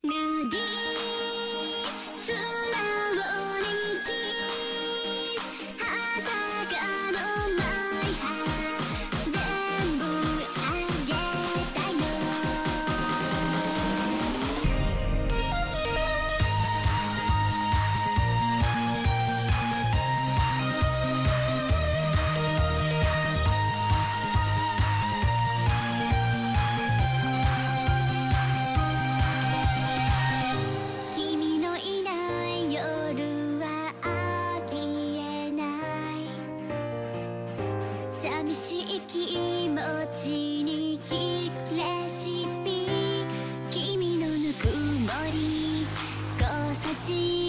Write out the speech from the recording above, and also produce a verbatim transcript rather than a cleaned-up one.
ムーディー素直にキス裸のマイハー全部あげたいの君のいない夜はありえない寂しい気持ちに聞くレシピ君のぬくもり交差地